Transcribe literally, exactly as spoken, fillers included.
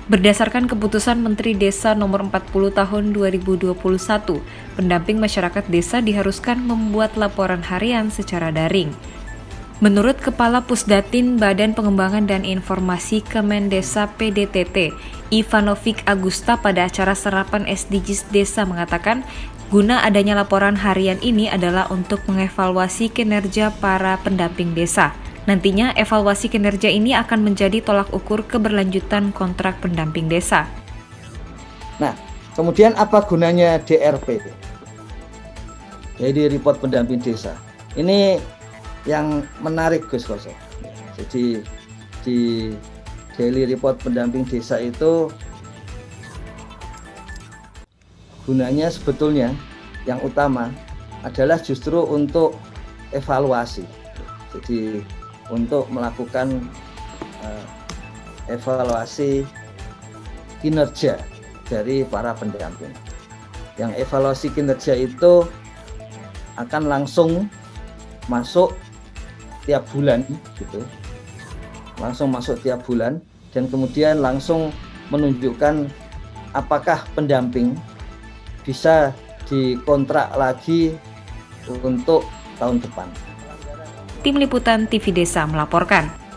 Berdasarkan keputusan Menteri Desa Nomor empat puluh Tahun dua ribu dua puluh satu, pendamping masyarakat desa diharuskan membuat laporan harian secara daring. Menurut Kepala Pusdatin Badan Pengembangan dan Informasi Kemendesa P D T T, Ivanovic Agusta pada acara serapan S D Gs Desa mengatakan, guna adanya laporan harian ini adalah untuk mengevaluasi kinerja para pendamping desa. Nantinya, evaluasi kinerja ini akan menjadi tolak ukur keberlanjutan kontrak pendamping desa. Nah, kemudian apa gunanya D R P? Jadi report pendamping desa. Ini yang menarik, Gus Koso. Jadi di daily report pendamping desa itu gunanya sebetulnya yang utama adalah justru untuk evaluasi. Jadi untuk melakukan uh, evaluasi kinerja dari para pendamping. Yang evaluasi kinerja itu akan langsung masuk tiap bulan, gitu, langsung masuk tiap bulan, dan kemudian langsung menunjukkan apakah pendamping bisa dikontrak lagi untuk tahun depan. Tim Liputan T V Desa melaporkan.